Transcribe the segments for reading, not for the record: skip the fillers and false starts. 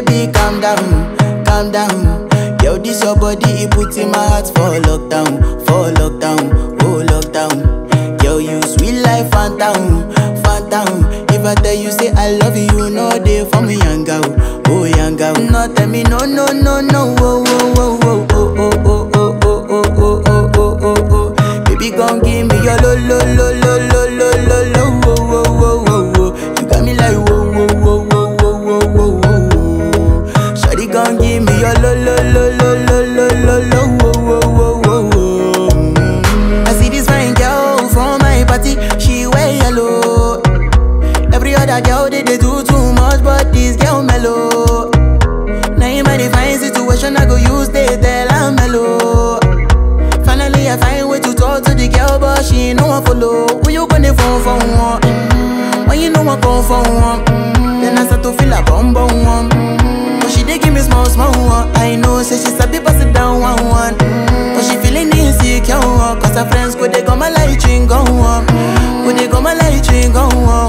Baby, calm down, calm down. Yo, this your body, it puts in my heart for lockdown, oh lockdown. Yo, you sweet life, phantom, phantom. If I tell you say I love you, you know they for me, yanga-oh, oh yanga-oh. No, tell me no, no, no, no, oh, oh, oh, oh, oh, oh, oh, oh, oh, oh, oh, oh, oh, oh. Baby, gon' give me your lo, lo, lo, lo, lo, lo, lo, lo, oh, oh, oh, oh, oh. You got me like whoa, whoa, whoa, whoa, whoa, whoa, whoa, whoa. Shawty gon' give me your lo, lo, lo, lo, lo, lo, lo, lo, oh, oh, oh, oh, oh. I see this fine girl from my party, she wear yellow. Every other girl they do too much, but this girl mellow. Naim, I define situation, I go use they tell I'm mellow. Finally I find way to talk to the girl, but she ain't no one follow. Who you gonna phone for one? When you know I come for one, then I start to feel a bum bum one. But she dey give me small small one. I know say she sabi pass it down one one. But she feeling insecure one, cause her friends go they go my light ring go on, go they go my light ring go on.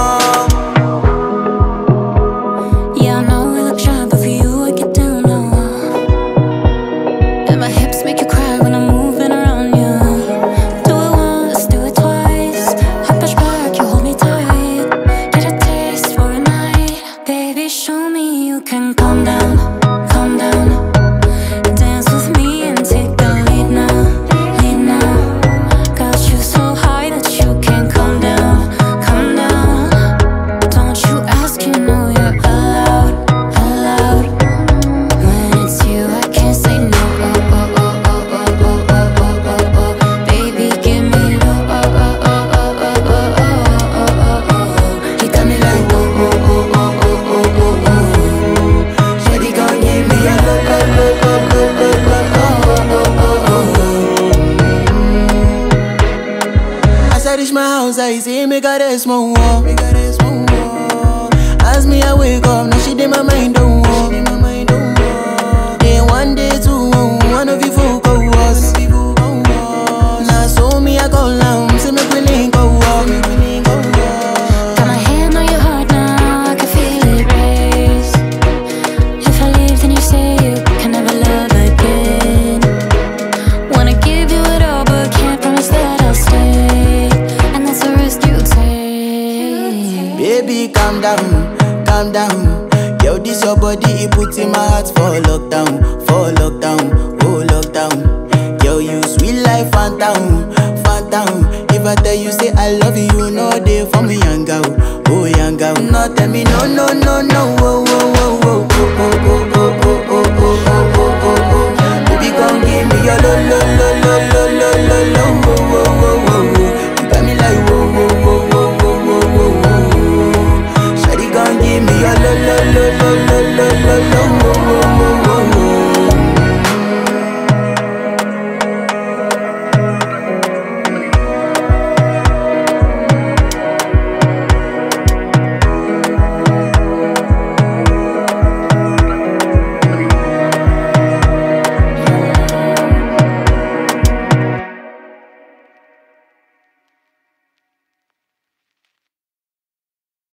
Yeah, I know we look shy, but for you I get down low. And my hips make you cry when I'm moving around you. Do it once, do it twice. I push back, you hold me tight. Get a taste for a night. Baby, show me you can calm down, calm down. Dance with me and take the lead now, lead now. Got you so high that you can't calm down, calm down. Don't you ask, you know you're allowed, allowed. When it's you, I can't say no. Oh, oh, oh, oh, oh, oh, oh, oh, oh, oh. Baby, give me low. Oh, oh, oh, oh, oh, oh, oh, oh, oh, oh. You got me like oh, oh, oh, oh, oh, oh, oh, oh. Shawty gon' give me a low, low, low, low, low, low, low, oh, oh, oh, oh. As I reach my house, I see me got a small wall. As me, I wake up, now she did my mind don't walk. Day one, day two, one of you folk go us. Now so me, I go down, see me willing go walk. Got my hand on your heart now, I can feel it race. If I leave, then you say you can never love again. Wanna give you it all, but can't promise that I'll stay. And that's a risk you take. Baby, calm down, calm down. Yo, this your body, it puts in my heart for lockdown, oh lockdown. Yo, you sweet life, phantom, phantom. If I tell you say I love you, you know they for me, yanga-oh, oh yanga-oh. No, tell me no, no, no, no, oh,